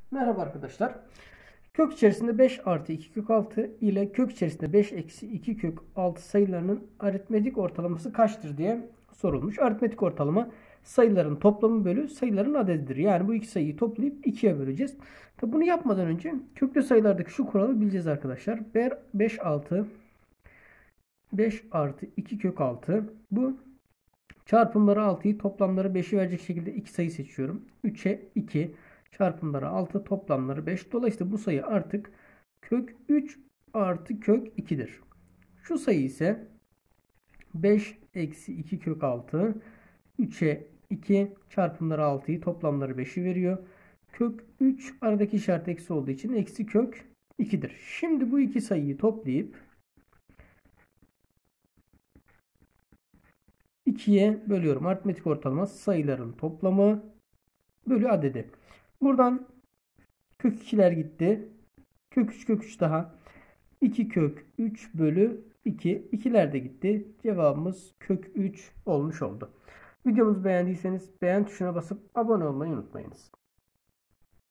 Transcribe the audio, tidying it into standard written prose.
Merhaba arkadaşlar. Kök içerisinde 5 artı 2 kök 6 ile kök içerisinde 5 eksi 2 kök 6 sayılarının aritmetik ortalaması kaçtır diye sorulmuş. Aritmetik ortalama sayıların toplamı bölü sayıların adedidir. Yani bu iki sayıyı toplayıp 2'ye böleceğiz. Tabi bunu yapmadan önce köklü sayılardaki şu kuralı bileceğiz arkadaşlar. 5 artı 2 kök 6. Bu çarpımları 6'yı, toplamları 5'i verecek şekilde iki sayı seçiyorum. 3'e 2, çarpımları 6, toplamları 5. Dolayısıyla bu sayı artık kök 3 artı kök 2'dir. Şu sayı ise 5 eksi 2 kök 6, 3'e 2, çarpımları 6'yı, toplamları 5'i veriyor. Kök 3 aradaki işaret eksi olduğu için eksi kök 2'dir. Şimdi bu iki sayıyı toplayıp 2'ye bölüyorum. Aritmetik ortalama sayıların toplamı bölü adedi. Buradan kök 2'ler gitti. Kök 3 kök 3 daha. 2 kök 3 bölü 2. 2'ler de gitti. Cevabımız kök 3 olmuş oldu. Videomuzu beğendiyseniz beğen tuşuna basıp abone olmayı unutmayınız.